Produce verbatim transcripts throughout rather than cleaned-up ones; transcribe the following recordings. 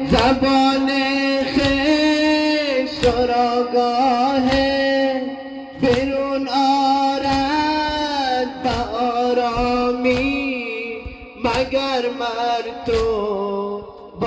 زبان خویش را گاه بیرون آرد به آرامی مگر مرد تو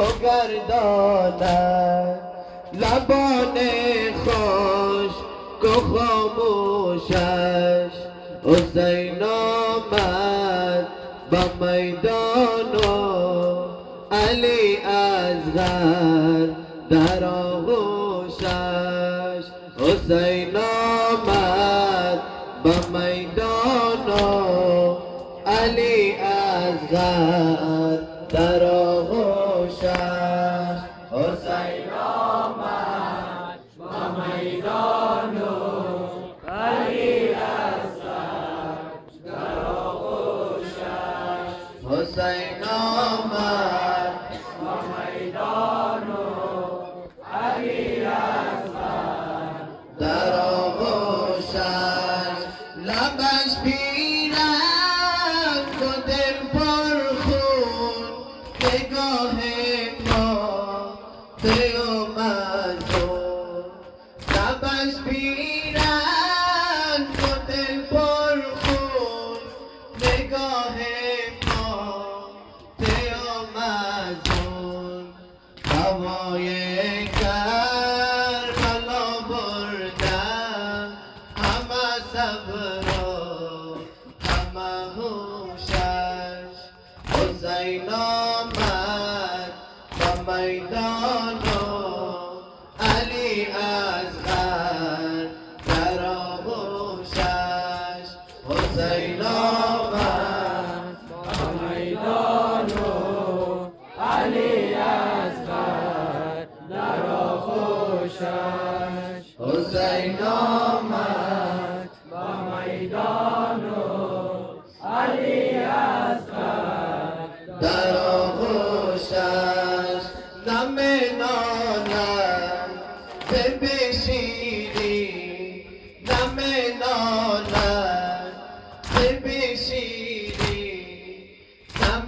بگرداند لبان خوش که خاموشش حسین آمد به میدان و علی اصغر در آغوشش حسین آمد به میدان و علی اصغر در آغوشش حسین آمد به میدان و علی اصغر در آغوشش حسین آمد به میدان و علی اصغر در آغوشش لبش پیرنگ و دل پر خون نگاه ما دیو مزون لبش پیرنگ و دل پر خون نگاه ما دیو مزون هوای کربلا بردم همه صبر و همه هوشش حسین آمد به میدان و علی اصغر در آغوشش حسین آمد به میدان و علی اصغر در آغوشش حسین آمد به میدان و علی اصغر در آغوشش نم نالم به بشیری نم نالم به بشیری نم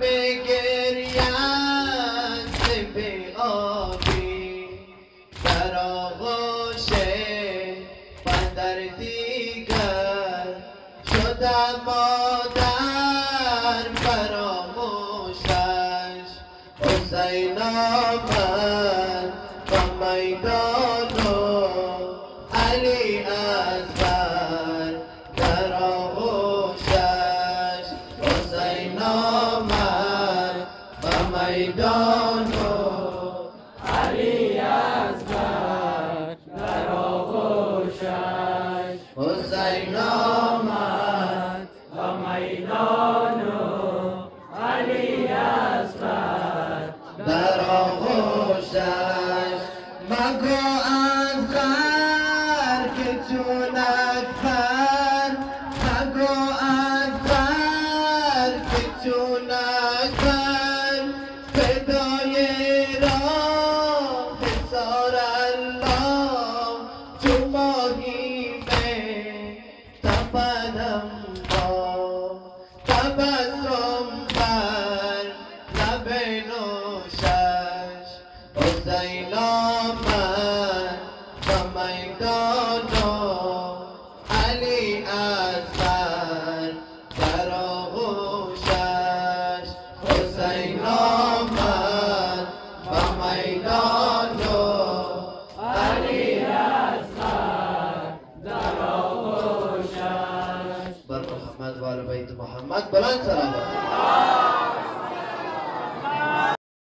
گریان به آبی در آغوش بندر دیگر شدم مادر فراموشش حسین آمد به میدان و علی اصغر در آغوشش حسین آمد به میدان و علی اصغر در آغوشش حسین آمد به میدان و علی اصغر در آغوشش مگو اصغر که چون اکبر مگو اصغر که چون اکبر فدای راه حصار الله چو ماهی به تپدم با تبسم بر لب نوشش حسین آمد به میدان و علی اصغر در آغوشش حسین آمد به میدان و علی اصغر در آغوشش بر محمد و آل بیت محمد بلند سلام